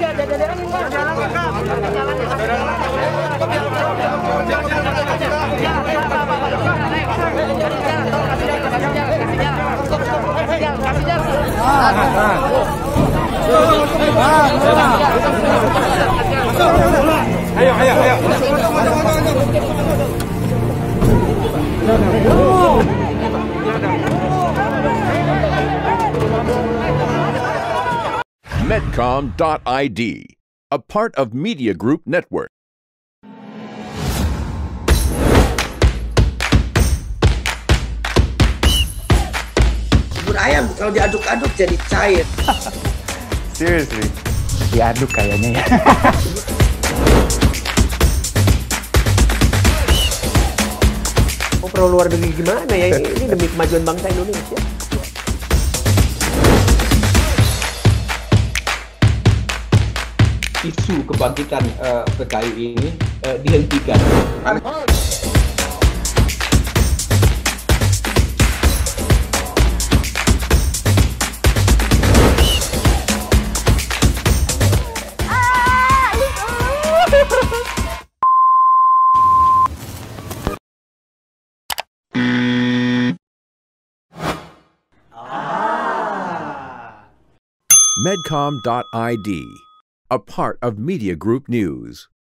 Medcom.id, a part of Media Group Network. Bubur ayam kalau diaduk-aduk jadi cair. Seriously, diaduk kayaknya ya. Oh, perlu luar negeri gimana ya? Ini demi kemajuan bangsa Indonesia. Isu kebangkitan PKI ini dihentikan. Medcom.id, a part of Media Group News.